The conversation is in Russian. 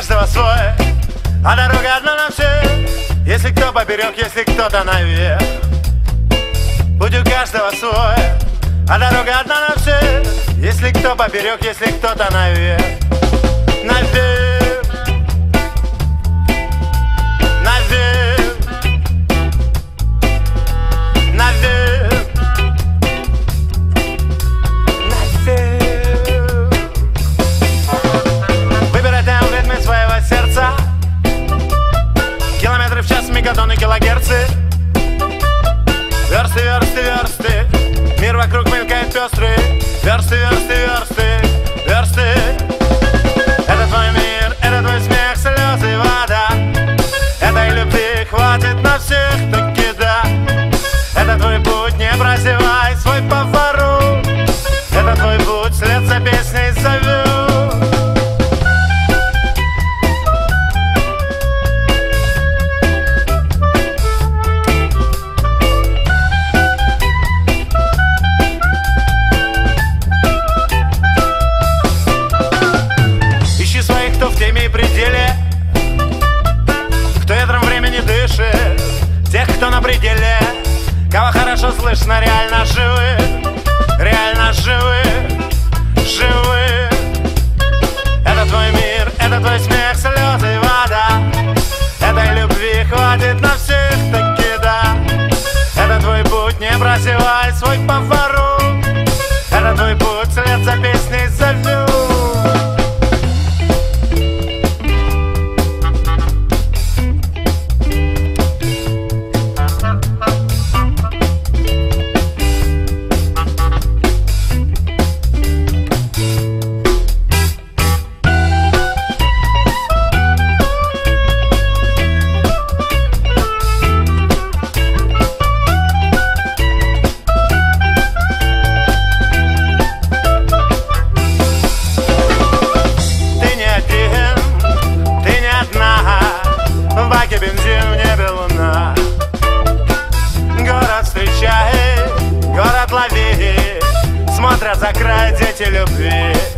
каждого свой, а дорога одна на всех. Если кто поперек, если кто-то наверх. Путь у каждого свой, а дорога одна на всех. Если кто поперек, если кто-то наверх. Наверх, наверх, наверх, наверх. Выбирай темп в ритме своего сердца. Километры в час, мегатонны, килогерцы. Версты, версты, версты. Мир вокруг мелькает пестрый. Версты, версты, версты, версты. Это твой мир, это твой смех, слезы и вода. Этой любви хватит на всех, таки да. Это твой путь, не прозевай свой поворот. Это твой путь, след за песней зовет. Кто в теме и пределе, кто ветром времени дышит, тех, кто на пределе, кого хорошо слышно, реально живы, реально живы, живы. Это твой мир, это твой смех, слезы и вода. Этой любви хватит на всех, таки да. Это твой путь, не прозевай свой поворот. Это твой путь, след за песней зовет. В баке бензин, в небе луна. Город встречает, город лови. Смотрят за край дети любви.